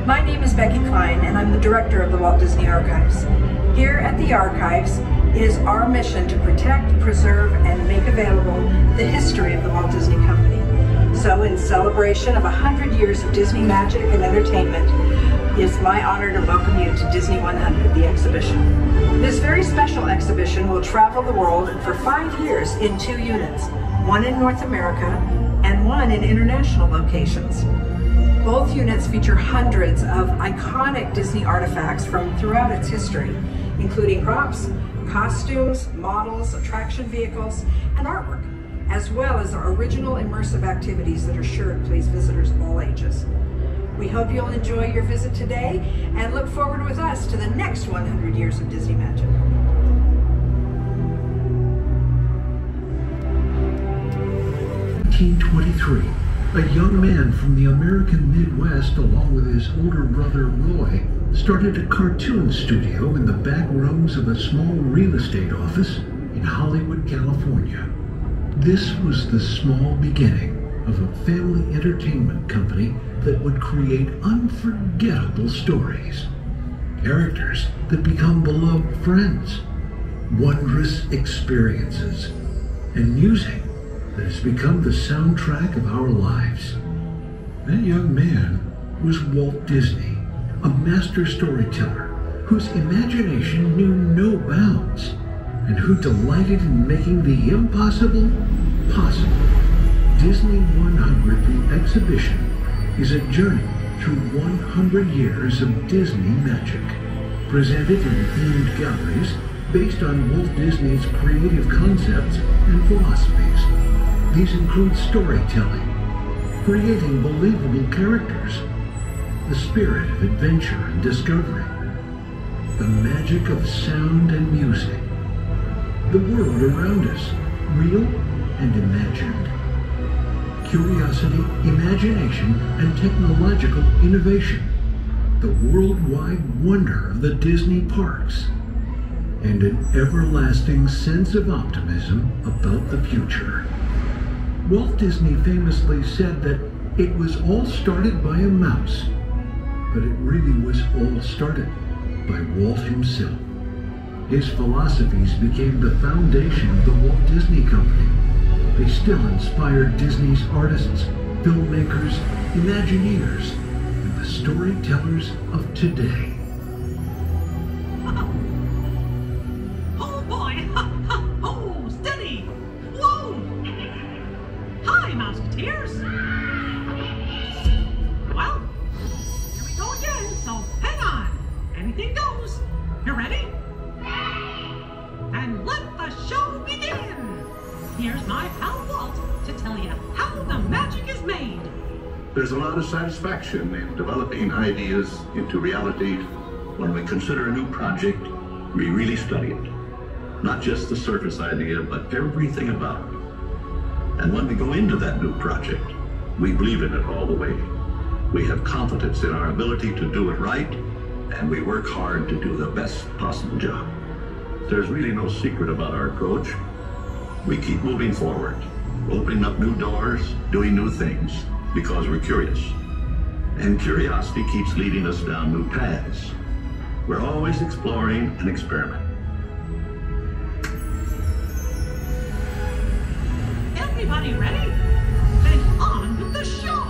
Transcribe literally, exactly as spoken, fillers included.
My name is Becky Klein, and I'm the director of the Walt Disney Archives. Here at the Archives, it is our mission to protect, preserve, and make available the history of the Walt Disney Company. So in celebration of one hundred years of Disney magic and entertainment, it's my honor to welcome you to Disney one hundred, the exhibition. This very special exhibition will travel the world for five years in two units, one in North America and one in international locations. Both units feature hundreds of iconic Disney artifacts from throughout its history, including props, costumes, models, attraction vehicles, and artwork, as well as our original immersive activities that are sure to please visitors of all ages. We hope you'll enjoy your visit today and look forward with us to the next one hundred years of Disney magic. nineteen twenty-three, a young man from the American Midwest, along with his older brother Roy, started a cartoon studio in the back rooms of a small real estate office in Hollywood, California. This was the small beginning of a family entertainment company that would create unforgettable stories, characters that become beloved friends, wondrous experiences, and music that has become the soundtrack of our lives. That young man was Walt Disney, a master storyteller whose imagination knew no bounds and who delighted in making the impossible possible. Disney one hundred, the exhibition, is a journey through one hundred years of Disney magic, presented in themed galleries based on Walt Disney's creative concepts and philosophies. These include storytelling, creating believable characters, the spirit of adventure and discovery, the magic of sound and music, the world around us, real and imagined, curiosity, imagination, and technological innovation, the worldwide wonder of the Disney parks, and an everlasting sense of optimism about the future. Walt Disney famously said that it was all started by a mouse, but it really was all started by Walt himself. His philosophies became the foundation of the Walt Disney Company. They still inspire Disney's artists, filmmakers, Imagineers, and the storytellers of today. Oh boy! Oh, steady! Whoa! Hi, Mouseketeers! Well, here we go again, so hang on. Anything goes. You ready? And let the show begin! Here's my pal Walt to tell you how the magic is made. There's a lot of satisfaction in developing ideas into reality. When we consider a new project, we really study it. Not just the surface idea, but everything about it. And when we go into that new project, we believe in it all the way. We have confidence in our ability to do it right, and we work hard to do the best possible job. There's really no secret about our approach. We keep moving forward, opening up new doors, doing new things, because we're curious. And curiosity keeps leading us down new paths. We're always exploring and experimenting. Everybody ready? Then on with the show!